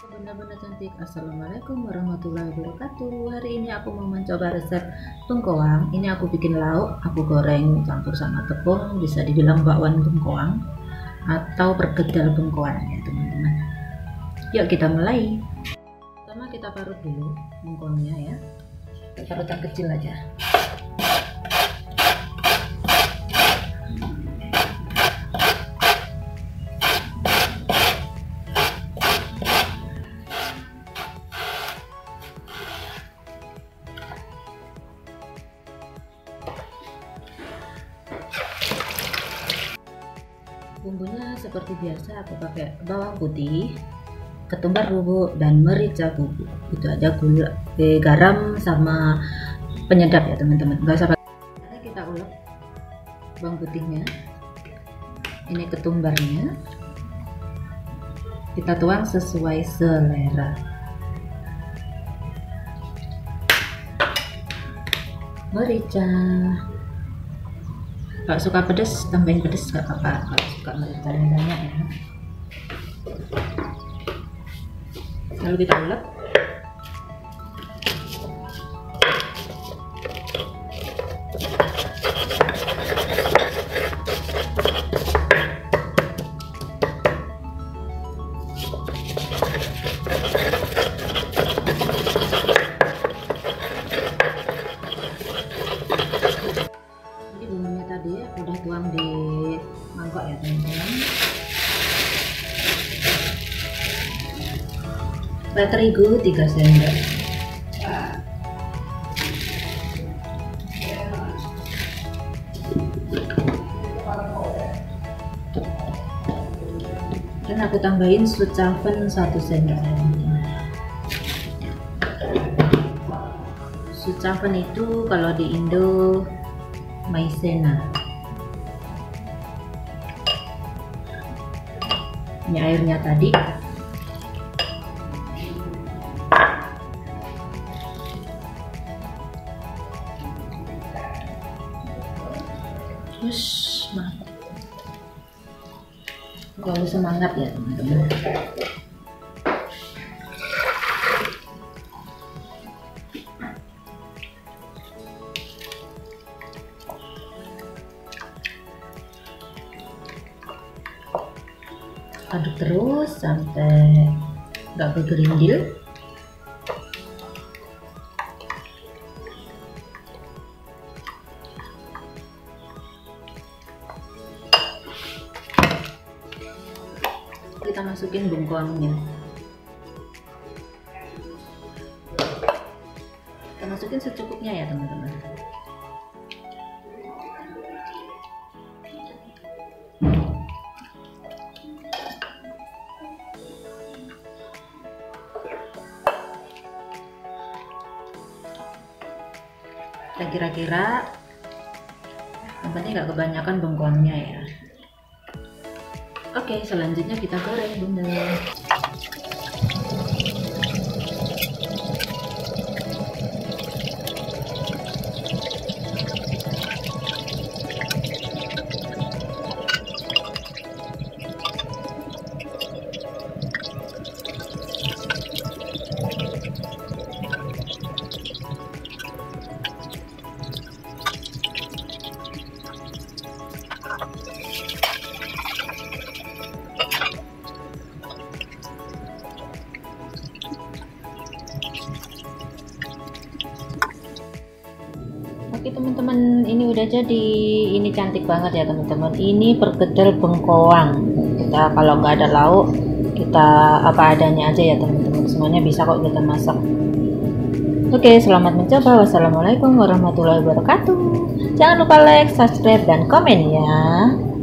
Benar-benar cantik. Assalamualaikum warahmatullahi wabarakatuh. Hari ini aku mau mencoba resep bengkoang. Ini aku bikin lauk, aku goreng campur sama tepung, bisa dibilang bakwan bengkoang atau perkedel bengkoang ya teman-teman. Yuk kita mulai. Pertama kita parut dulu bengkoangnya ya. Kita parut yang kecil aja. Bumbunya seperti biasa aku pakai bawang putih, ketumbar bubuk, dan merica bubuk. Itu aja, gula, garam sama penyedap ya teman-teman. Gak usah pakai. Kita ulek bawang putihnya, ini ketumbarnya, kita tuang sesuai selera. Merica, kalau suka pedas tambahin pedas gak apa-apa, kalau suka mericanya banyak ya. Lalu kita ulek. Tadi udah tuang di mangkok ya teman-teman. Terigu 3 sendok, dan aku tambahin sucaven 1 sendok. Sucaven itu kalau di Indo maizena. Ini airnya tadi. Terus mantap. Kalau semangat ya teman-teman. Aduk terus sampai nggak bergerindil. Kita masukin bengkoangnya. Kita masukin secukupnya ya teman-teman. Dan kira-kira yang penting nggak kebanyakan bengkoangnya ya. Oke, selanjutnya kita goreng bunda. Oke teman-teman, ini udah jadi. Ini cantik banget ya teman-teman. Ini perkedel bengkoang. Kita kalau nggak ada lauk, kita apa adanya aja ya teman-teman. Semuanya bisa kok kita masak. Oke, selamat mencoba. Wassalamualaikum warahmatullahi wabarakatuh. Jangan lupa like, subscribe, dan komen ya.